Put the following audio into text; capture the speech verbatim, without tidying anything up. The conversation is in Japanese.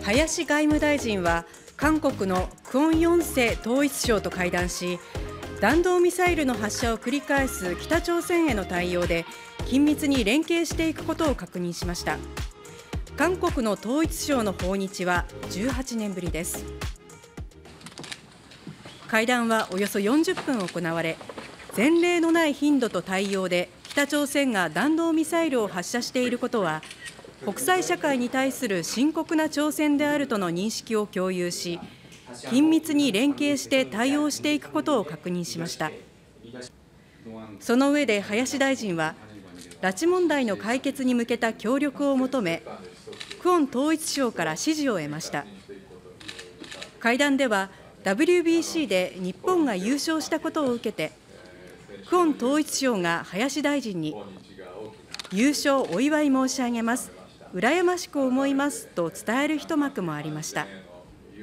林外務大臣は韓国のクォン・ヨンセ統一相と会談し、弾道ミサイルの発射を繰り返す北朝鮮への対応で緊密に連携していくことを確認しました。韓国の統一相の訪日はじゅうはちねんぶりです。会談はおよそよんじゅっぷん行われ、前例のない頻度と対応で北朝鮮が弾道ミサイルを発射していることは、国際社会に対する深刻な挑戦であるとの認識を共有し、緊密に連携して対応していくことを確認しました。その上で林大臣は、拉致問題の解決に向けた協力を求め、クォン統一相から支持を得ました。会談では、ダブリュービーシー で日本が優勝したことを受けて、クォン統一相が林大臣に、優勝お祝い申し上げます、羨ましく思いますと伝える一幕もありました。